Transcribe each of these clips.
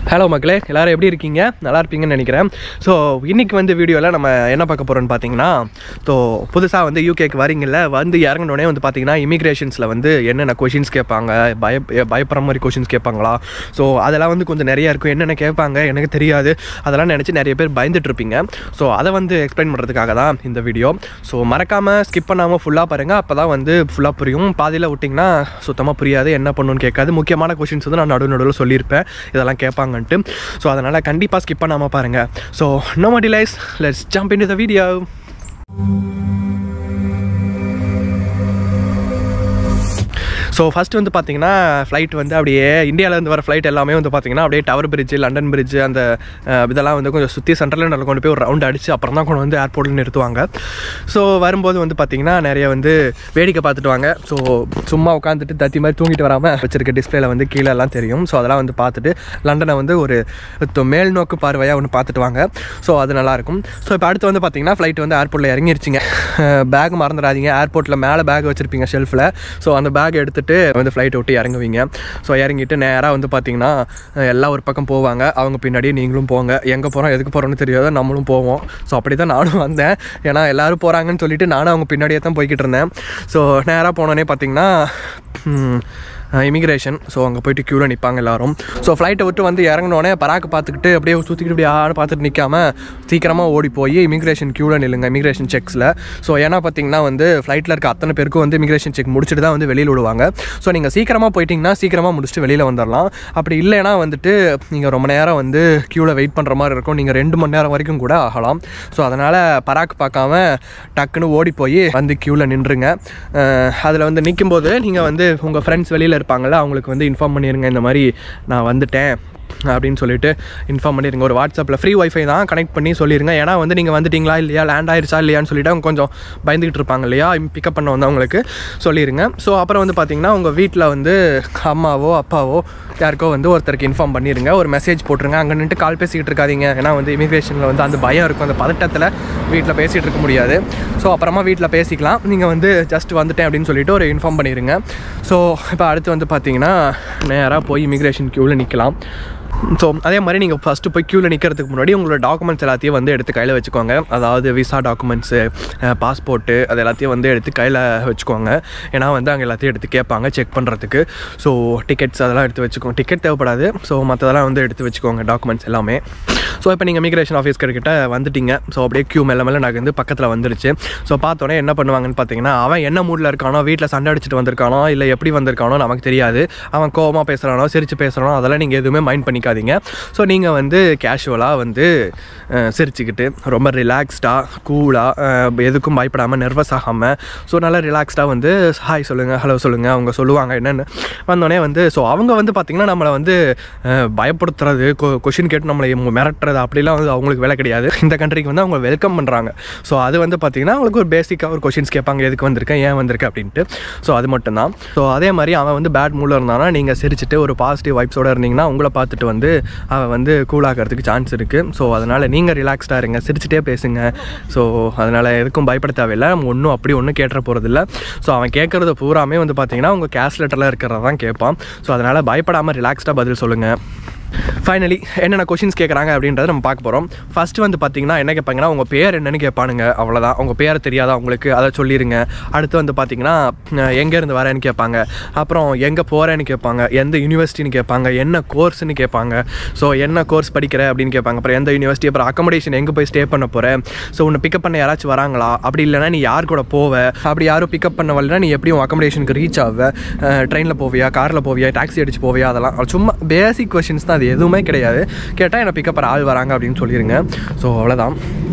Hello மக்களே, எல்லோரும் எப்படி இருக்கீங்க? நல்லா இருப்பீங்கன்னு நினைக்கிறேன். ஸோ இன்றைக்கி வந்து வீடியோவில் நம்ம என்ன பார்க்க போகிறோன்னு பார்த்தீங்கன்னா, ஸோ புதுசாக வந்து யூகேக்கு வரீங்கல்ல, வந்து இறங்கினோடனே வந்து பார்த்தீங்கன்னா இமிக்ரேஷன்ஸில் வந்து என்னென்ன கொஷின்ஸ் கேட்பாங்க, பயப்படுற மாதிரி கொஷின்ஸ் கேட்பாங்களா, ஸோ அதெல்லாம் வந்து கொஞ்சம் நிறையா இருக்கும். என்னென்ன கேட்பாங்க எனக்கு தெரியாது, அதெல்லாம் நினச்சி நிறைய பேர் பயந்துட்டுருப்பீங்க. ஸோ அதை வந்து எக்ஸ்பிளைன் பண்ணுறதுக்காக தான் இந்த வீடியோ. ஸோ மறக்காமல் ஸ்கிப் பண்ணாமல் ஃபுல்லாக பாருங்கள், அப்போ தான் வந்து ஃபுல்லாக புரியும். பாதியில் விட்டிங்கன்னா சுத்தமாக புரியாது, என்ன பண்ணணும்னு கேட்காது. முக்கியமான கொஷின்ஸ் வந்து நான் நடுவில் சொல்லியிருப்பேன், இதெல்லாம் கேட்பாங்கன்ட்டு. ஸோ அதனால் கண்டிப்பாக ஸ்கிப் பண்ணாமல் பாருங்கள். So no more delays, let's jump into the video. So first வந்து பார்த்தீங்கன்னா ஃப்ளைட் வந்து அப்படியே இந்தியாவிலேருந்து வர ஃப்ளைட் எல்லாமே வந்து பார்த்தீங்கன்னா அப்படியே டவர் பிரிட்ஜ், லண்டன் பிரிட்ஜ், அந்த இதெல்லாம் வந்து கொஞ்சம் சுற்றி சென்ட்ரல் கொண்டு போய் ஒரு ரவுண்ட் அடித்து அப்புறம் தான் கொண்டு வந்து ஏர்போர்ட்டில் நிறுத்துவாங்க. ஸோ வரும்போது வந்து பார்த்தீங்கன்னா நிறைய வந்து வேடிக்கை பார்த்துட்டு வாங்க. ஸோ சும்மா உட்காந்துட்டு தத்தி மாதிரி தூங்கிட்டு வராமல் வச்சிருக்க டிஸ்பிளேல வந்து கீழே எல்லாம் தெரியும். ஸோ அதெல்லாம் வந்து பார்த்துட்டு லண்டனை வந்து ஒரு மேல் நோக்கு பார்வையாக ஒன்று பார்த்துட்டு வாங்க. ஸோ அது நல்லாயிருக்கும். ஸோ இப்போ அடுத்து வந்து பார்த்தீங்கன்னா ஃப்ளைட் வந்து ஏர்போர்ட்டில் இறங்கிருச்சிங்க. பேக் மறந்துடாதீங்க, ஏர்போர்ட்டில் மேலே பேக் வச்சுருப்பீங்க ஷெல்ஃபில். ஸோ அந்த பேக் எடுத்துகிட்டு வந்து ஃப்ளைட் விட்டு இறங்குவீங்க. ஸோ இறங்கிட்டு நேராக வந்து பார்த்தீங்கன்னா எல்லாம் ஒரு பக்கம் போவாங்க, அவங்க பின்னாடியே நீங்களும் போங்க. எங்கே போகிறோம் எதுக்கு போகிறோன்னு தெரியாத நம்மளும் போவோம். ஸோ அப்படி தான் நானும் வந்தேன், ஏன்னா எல்லோரும் போகிறாங்கன்னு சொல்லிட்டு நானும் அவங்க பின்னாடியே தான் போய்கிட்டு இருந்தேன். ஸோ நேராக போனோடனே பார்த்தீங்கன்னா இமிக்ரேஷன். ஸோ அங்கே போய்ட்டு க்யூவில் நிற்பாங்க எல்லோரும். ஸோ ஃப்ளைட்டை விட்டு வந்து இறங்கினோடனே பராக்கு பார்த்துக்கிட்டு அப்படியே சுற்றிக்கிட்டு இப்படி ஆடு பார்த்துட்டு நிற்காமல் சீக்கிரமாக ஓடி போய் இமிக்ரேஷன் க்யூவில் நில்லுங்க, இமிக்ரேஷன் செக்ஸில். ஸோ ஏன்னா பார்த்தீங்கன்னா வந்து ஃப்ளைட்டில் இருக்க அத்தனை பேருக்கும் வந்து இமிக்ரேஷன் செக் முடிச்சுட்டு தான் வந்து வெளியில் விடுவாங்க. ஸோ நீங்கள் சீக்கிரமாக போயிட்டிங்கன்னா சீக்கிரமாக முடிச்சுட்டு வெளியில் வந்துடலாம். அப்படி இல்லைன்னா வந்துட்டு நீங்கள் ரொம்ப நேரம் வந்து க்யூவில் வெயிட் பண்ணுற மாதிரி இருக்கும். நீங்கள் 2 மணி நேரம் வரைக்கும் கூட ஆகலாம். ஸோ அதனால் பராக்கு பார்க்காம டக்குன்னு ஓடி போய் வந்து க்யூவில் நின்றுங்க. அதில் வந்து நிற்கும்போது நீங்கள் வந்து உங்கள் ஃப்ரெண்ட்ஸ் வெளியில் இருப்பாங்கள்ல, அவங்களுக்கு வந்து இன்ஃபார்ம் பண்ணிடுங்க, இந்த மாதிரி நான் வந்துட்டேன் அப்படின்னு சொல்லிட்டு இன்ஃபார்ம் பண்ணிடுங்க. ஒரு வாட்ஸ்அப்பில் ஃப்ரீ வைஃபை தான், கனெக்ட் பண்ணி சொல்லிடுங்க. ஏன்னா வந்து நீங்கள் வந்துட்டிங்களா இல்லையா, லேண்ட் ஆயிடுச்சா இல்லையான்னு சொல்லிவிட்டு அவங்க கொஞ்சம் பயந்துக்கிட்டு இருப்பாங்க இல்லையா, பிக்கப் பண்ண வந்து அவங்களுக்கு சொல்லிடுங்க. ஸோ அப்புறம் வந்து பார்த்திங்கன்னா உங்கள் வீட்டில் வந்து அம்மாவோ அப்பாவோ யாருக்கோ வந்து ஒருத்தருக்கு இன்ஃபார்ம் பண்ணிடுங்க, ஒரு மெசேஜ் போட்டுருங்க. அங்கே நின்று கால் பேசிக்கிட்டு இருக்காதீங்க, ஏன்னா வந்து இமிக்ரேஷனில் வந்து அந்த பயம் இருக்கும், அந்த பதட்டத்தில் வீட்டில் பேசிகிட்டு இருக்க முடியாது. ஸோ அப்புறமா வீட்டில் பேசிக்கலாம், நீங்கள் வந்து ஜஸ்ட் வந்துட்டேன் அப்படின்னு சொல்லிட்டு ஒரு இன்ஃபார்ம் பண்ணிடுங்க. ஸோ இப்போ அடுத்து வந்து பார்த்திங்கன்னா நேராக போய் இமிக்ரேஷன் க்யூவில் நிற்கலாம். ஸோ அதே மாதிரி நீங்கள் ஃபஸ்ட்டு போய் க்யூவில் நிற்கிறதுக்கு முன்னாடி உங்களோட டாக்குமெண்ட்ஸ் எல்லாத்தையும் வந்து எடுத்து கையில் வச்சுக்கோங்க. அதாவது விசா டாக்குமெண்ட்ஸு, பாஸ்போர்ட்டு, அது எல்லாத்தையும் வந்து எடுத்து கையில் வச்சுக்கோங்க. ஏன்னா வந்து அங்கே எல்லாத்தையும் எடுத்து கேட்பாங்க செக் பண்ணுறதுக்கு. ஸோ டிக்கெட்ஸ் அதெல்லாம் எடுத்து வச்சுக்கோங்க. டிக்கெட் தேவைப்படாது, ஸோ மற்றதெல்லாம் வந்து எடுத்து வச்சுக்கோங்க, டாக்குமெண்ட்ஸ் எல்லாமே. ஸோ இப்போ நீங்கள் இமிக்ரேஷன் ஆஃபீஸ்கிட்ட வந்துட்டீங்க. ஸோ அப்படியே க்யூ மெல்ல நகர்ந்து பக்கத்தில் வந்துருச்சு. ஸோ பார்த்தோன்னே என்ன பண்ணுவாங்கன்னு பார்த்தீங்கன்னா, அவன் என்ன மூடில் இருக்கானோ, வீட்டில் சண்டை அடிச்சுட்டு வந்திருக்கானோ இல்லை எப்படி வந்திருக்கானோ நமக்கு தெரியாது. அவன் கோவமாக பேசுகிறானோ சிரித்து பேசுகிறானோ அதெல்லாம் நீங்கள் எதுவுமே மைண்ட் பண்ணிக்காதீங்க. ஸோ நீங்கள் வந்து கேஷுவலாக வந்து சிரிச்சுக்கிட்டு ரொம்ப ரிலாக்ஸ்டாக கூலாக எதுக்கும் பயப்படாமல் நர்வஸ் ஆகாமல் ஸோ நல்லா ரிலாக்ஸ்டாக வந்து ஹாய் சொல்லுங்கள், ஹலோ சொல்லுங்கள், அவங்க சொல்லுவாங்க என்னென்னு. வந்தோடனே வந்து ஸோ அவங்க வந்து பார்த்திங்கன்னா நம்மளை வந்து பயப்படுத்துறது, கொஷின் கேட்டு நம்மளை மிரட்டுறது அப்படிலாம் வந்து அவங்களுக்கு வேலை கிடையாது. இந்த கண்ட்ரிக்கு வந்து அவங்க வெல்கம் பண்ணுறாங்க. ஸோ அது வந்து பார்த்திங்கன்னா அவங்களுக்கு ஒரு பேசிக்காக ஒரு கொஷின்ஸ் கேட்பாங்க, எதுக்கு வந்திருக்கேன், ஏன் வந்திருக்கேன் அப்படின்ட்டு. ஸோ அது மட்டும்தான். ஸோ அதே மாதிரி அவன் வந்து பேட் மூடில் இருந்தானா நீங்கள் சிரிச்சுட்டு ஒரு பாசிட்டிவ் வைப்ஸோடு இருந்தீங்கன்னா உங்களை பார்த்துட்டு வந்து அவன் வந்து கூலாகிறதுக்கு சான்ஸ் இருக்குது. ஸோ அதனால் நீங்கள் ரிலாக்ஸ்டாக இருங்க, சிரிச்சுட்டே பேசுங்க. ஸோ அதனால் எதுக்கும் பயப்பட தேவையில்லை, ஒன்றும் அப்படி ஒன்றும் கேட்டுற போகிறதில்ல. ஸோ அவன் கேட்குறது பூராமே வந்து பார்த்திங்கன்னா உங்கள் கேஷ் லெட்டரில் இருக்கிறத தான் கேட்பான். ஸோ அதனால் பயப்படாமல் ரிலாக்ஸ்டாக பதில் சொல்லுங்கள். ஃபைனலி என்னென்ன கொஷின்ஸ் கேட்குறாங்க அப்படின்றத நம்ம பார்க்க போகிறோம். ஃபஸ்ட்டு வந்து பார்த்திங்கன்னா என்ன கேட்பாங்கன்னா உங்கள் பேர் என்னென்னு கேட்பானுங்க, அவ்வளோதான். உங்கள் பேர் தெரியாதா உங்களுக்கு, அதை சொல்லிடுங்க. அடுத்து வந்து பார்த்திங்கன்னா எங்கேருந்து வரேன்னு கேட்பாங்க, அப்புறம் எங்கே போகிறேன்னு கேட்பாங்க, எந்த யூனிவர்சிட்டின்னு கேட்பாங்க, என்ன கோர்ஸ்ன்னு கேட்பாங்க, ஸோ என்ன கோர்ஸ் படிக்கிற அப்படின்னு கேட்பாங்க, அப்புறம் எந்த யூனிவர்சிட்டி, அப்புறம் அக்கமடேஷன் எங்கே போய் ஸ்டே பண்ண போகிறேன், ஸோ உன்னை பிக்கப் பண்ண யாராச்சும் வராங்களா, அப்படி இல்லைனா நீ யார் கூட போவ, அப்படி யாரும் பிக்கப் பண்ண வரலனா நீ எப்படியும் அக்கமடேஷனுக்கு ரீச் ஆக, ட்ரெயினில் போவியா, காரில் போவியா, டாக்ஸி அடிச்சு போவியா, அதெல்லாம் சும்மா பேசிக் கொஷின்ஸ் தான், அது எதுவுமே கிடையாது. கேட்டால் என்னை பிக்கப் ஆள் வராங்க அப்படின்னு சொல்லிடுங்க. ஸோ அவ்வளோதான்.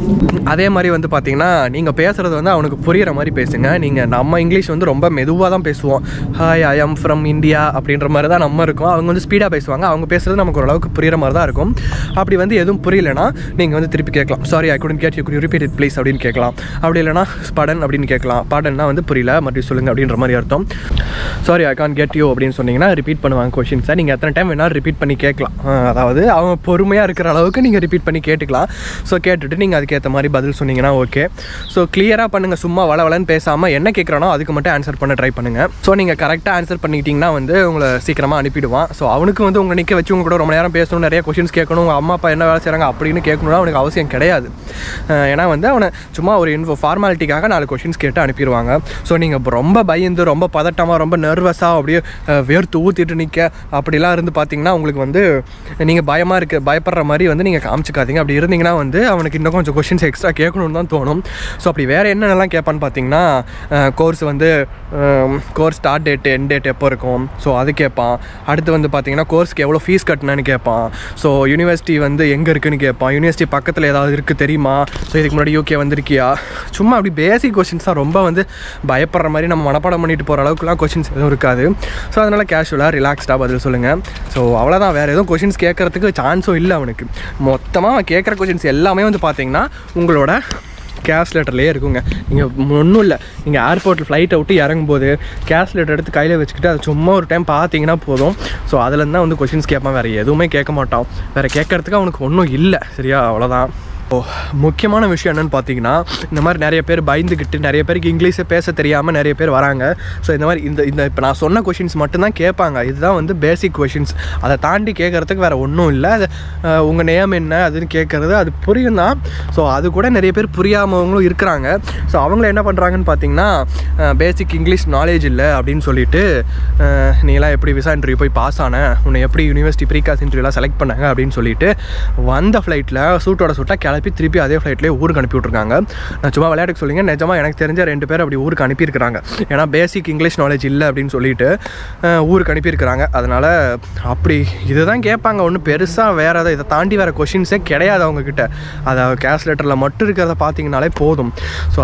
அதே மாதிரி வந்து பார்த்திங்கன்னா நீங்கள் பேசுகிறது வந்து அவனுக்கு புரிகிற மாதிரி பேசுங்க. நீங்கள் நம்ம இங்கிலீஷ் வந்து ரொம்ப மெதுவாக தான் பேசுவோம். Hi I am from India அப்படின்ற மாதிரி தான் நம்ம இருக்கும். அவங்க வந்து ஸ்பீடாக பேசுவாங்க. அவங்க பேசுகிறது நமக்கு ஓரளவுக்கு புரிகிற மாதிரி தான் இருக்கும். அப்படி வந்து எதுவும் புரியலைன்னா நீங்கள் வந்து திருப்பி கேட்கலாம், sorry I couldn't get you, could you repeat it please அப்படின்னு கேட்கலாம். அப்படி இல்லைனா படன் அப்படின்னு கேட்கலாம். படன்னா வந்து புரியல, மறுபடியும் சொல்லுங்கள் அப்படின்ற மாதிரி அர்த்தம். Sorry I can't get you அப்படின்னு சொன்னீங்கன்னா ரிப்பீட் பண்ணுவாங்க கொஷின்ஸை. நீங்கள் எத்தனை டைம் வேணாலும் ரிப்பீட் பண்ணி கேட்கலாம். அதாவது அவங்க பொறுமையாக இருக்கிற அளவுக்கு நீங்கள் ரிப்பீட் பண்ணி கேட்டுக்கலாம். ஸோ கேட்டுட்டு நீங்கள் அதுக்கேற்ற மாதிரி பதில் சொன்னீங்கன்னா ஓகே. ஸோ கிளியராக பண்ணுங்கள், சும்மா வளவலன்னு பேசாமல் என்ன கேட்குறானோ அதுக்கு மட்டும் ஆன்சர் பண்ண ட்ரை பண்ணுங்கள். ஸோ நீங்கள் கரெக்டாக ஆன்சர் பண்ணிக்கிட்டிங்கன்னா வந்து உங்களை சீக்கிரமாக அனுப்பிடுவான். ஸோ அவனுக்கு வந்து உங்களை நிற்க வச்சு உங்க கூட ரொம்ப நேரம் பேசணும், நிறைய கொஷின்ஸ் கேட்கணும், உங்கள் அம்மா அப்பா என்ன வேலை செய்கிறாங்க அப்படின்னு கேட்கணும்னா அவனுக்கு அவசியம் கிடையாது. ஏன்னா வந்து அவனை சும்மா ஒரு ஃபார்மாலிட்டிக்காக 4 கொஷின்ஸ் கேட்டு அனுப்பிடுவாங்க. ஸோ நீங்கள் ரொம்ப பயந்து ரொம்ப பதட்டமாக ரொம்ப நர்வஸாக அப்படியே வேர்த்து ஊற்றிட்டு நிற்க அப்படிலாம் இருந்து பார்த்தீங்கன்னா உங்களுக்கு வந்து நீங்கள் பயப்படுற மாதிரி வந்து நீங்கள் காமிச்சிக்காதீங்க. அப்படி இருந்தீங்கன்னா வந்து அவனுக்கு இன்னும் கொஞ்சம் கொஷின்ஸ் எக்ஸ்ட்ரா கேட்கணும்னு தான் தோணும். ஸோ அப்படி வேறு என்னென்னலாம் கேட்பான்னு பார்த்தீங்கன்னா கோர்ஸ் வந்து course start date end date எப்போ இருக்கும், ஸோ அது கேட்பான். அடுத்து வந்து பார்த்தீங்கன்னா கோர்ஸ்க்கு எவ்வளோ ஃபீஸ் கட்டினேன்னு கேட்பான். ஸோ யூனிவர்சிட்டி வந்து எங்கே இருக்குன்னு கேட்பான். யூனிவர்சிட்டி பக்கத்தில் ஏதாவது இருக்குது தெரியுமா, ஸோ இதுக்கு முன்னாடி யூகே வந்திருக்கியா, சும்மா அப்படி பேசிக் கொஷின்ஸ் தான். ரொம்ப வந்து பயப்படுற மாதிரி நம்ம மனப்பாடம் பண்ணிட்டு போகிற அளவுக்குலாம் கொஷின்ஸ் எதுவும் இருக்காது. ஸோ அதனால் கேஷுவலாக ரிலாக்ஸ்டாக பதில் சொல்லுங்கள். ஸோ அவ்வளோதான், வேறு எதுவும் கொஷின்ஸ் கேட்குறதுக்கு சான்ஸும் இல்லை அவனுக்கு. மொத்தமாக கேட்குற கொஷின்ஸ் எல்லாமே வந்து பார்த்தீங்கன்னா உங்களோட கேஷ் லெட்டர்லேயே இருக்குங்க. நீங்கள் ஒன்றும் இல்லை, நீங்கள் ஏர்போர்ட்டில் ஃப்ளைட்டை விட்டு இறங்கும்போது கேஷ் லெட்டர் எடுத்து கையில் வச்சுக்கிட்டு அது சும்மா ஒரு டைம் பார்த்தீங்கன்னா போதும். ஸோ அதுலேருந்து தான் வந்து கொஷின்ஸ் கேட்பான், வேறு எதுவுமே கேட்க மாட்டான். வேறு கேட்குறதுக்கு அவனுக்கு ஒன்றும் இல்லை. சரியா, அவ்வளோதான். முக்கியமான விஷயம் என்னென்னு பார்த்தீங்கன்னா இந்த மாதிரி நிறைய பேர் பயந்துக்கிட்டு நிறைய பேருக்கு இங்கிலீஷை பேச தெரியாமல் நிறைய பேர் வராங்க. ஸோ இந்த மாதிரி இந்த இப்போ நான் சொன்ன கொஷின்ஸ் மட்டும்தான் கேட்பாங்க. இதுதான் வந்து பேசிக் கொஷின்ஸ். அதை தாண்டி கேட்குறதுக்கு வேறு ஒன்றும் இல்லை. அது உங்கள் நேம் என்ன அதுன்னு கேட்குறது அது புரியும் தான். ஸோ அது கூட நிறைய பேர் புரியாமவங்களும் இருக்கிறாங்க. ஸோ அவங்கள என்ன பண்ணுறாங்கன்னு பார்த்தீங்கன்னா பேசிக் இங்கிலீஷ் நாலேஜ் இல்லை அப்படின்னு சொல்லிட்டு நீலாம் எப்படி விசா இன்டர்வியூ போய் பாஸ் ஆன, உன்னை எப்படி யூனிவர்சிட்டி ப்ரீகாஸ் இன்டர்வியூலாம் செலக்ட் பண்ணாங்க அப்படின்னு சொல்லிட்டு வந்த ஃப்ளைட்டில் சூட்டோட சூட்டாக கிளப்பி திருப்பி அதே ஃப்ளைட்லேயே ஊருக்கு அனுப்பி விட்ருக்காங்க. நான் சும்மா விளையாட்டுக்கு சொல்லிங்க, நிஜமாக எனக்கு தெரிஞ்ச 2 பேர் அப்படி ஊருக்கு அனுப்பியிருக்கிறாங்க. ஏன்னா பேசிக் இங்கிலீஷ் நாலேஜ் இல்லை அப்படின்னு சொல்லிட்டு ஊருக்கு அனுப்பியிருக்கிறாங்க. அதனால் அப்படி இதுதான் கேட்பாங்க. ஒன்றும் பெருசாக வேறு இதை தாண்டி வேறு கொஷின்ஸே கிடையாது அவங்கக்கிட்ட. அதை கேஷ் லெட்டரில் மட்டும் இருக்கிறத பார்த்தீங்கனாலே போதும். ஸோ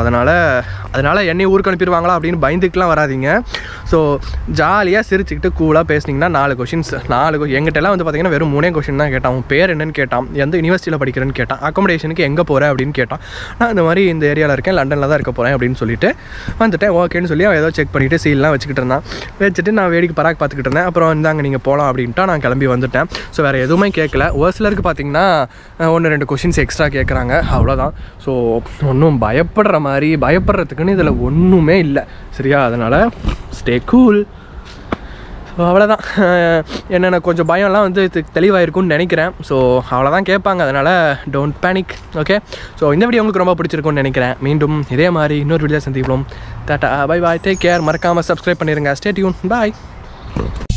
அதனால் என்னை ஊருக்கு அனுப்பிடுவாங்களா அப்படின்னு பயந்துக்கலாம் வராதிங்க. ஸோ ஜாலியாக சிரிச்சுக்கிட்டு கூலாக பேசுனீங்கன்னா 4 கொஷின்ஸ் எங்கிட்டலாம் வந்து பார்த்தீங்கன்னா வெறும் 3 கொஷின் தான் கேட்டான். உன் பேர் என்னன்னு கேட்டான், எந்த யூனிவர்சிட்டியில் படிக்கிறேன்னு கேட்டான், அக்கோமடேஷனுக்கு எங்கே போகிறேன் அப்படின்னு கேட்டான். நான் இந்த மாதிரி இந்த ஏரியாவில் இருக்கேன், லண்டனில் தான் இருக்க போகிறேன் அப்படின்னு சொல்லிட்டு வந்துட்டேன். ஓகேன்னு சொல்லி அவன் ஏதோ செக் பண்ணிவிட்டு சீல்லாம் வச்சுக்கிட்டு இருந்தான். வச்சுட்டு நான் வேடிக்கை பார்த்துக்கிட்டு இருந்தேன். அப்புறம் இந்தாங்க நீங்கள் போகலாம் அப்படின்ட்டு நான் கிளம்பி வந்துட்டேன். ஸோ வேறு எதுவுமே கேட்கல. ஒரு சிலருக்கு பார்த்தீங்கன்னா 1-2 கொஷின்ஸ் எக்ஸ்ட்ரா கேட்குறாங்க, அவ்வளோதான். ஸோ ஒன்றும் பயப்படுறதுக்குன்னு இதில் ஒன்றுமே இல்லை. சரியா, அதனால் ஸ்டே கூல். ஸோ அவ்வளோதான். என்னென்ன கொஞ்சம் பயம்லாம் வந்து தெளிவாயிருக்கும்னு நினைக்கிறேன். ஸோ அவ்வளோதான் கேட்பாங்க, அதனால் டோன்ட் பேனிக். ஓகே, ஸோ இந்த வீடியோ உங்களுக்கு ரொம்ப பிடிச்சிருக்கும்னு நினைக்கிறேன். மீண்டும் இதே மாதிரி இன்னொரு வீடியோ சந்திப்போம். Tata, bye bye, take care. மறக்காமல் சப்ஸ்கிரைப் பண்ணிடுங்க. ஸ்டே டியூன், பாய்.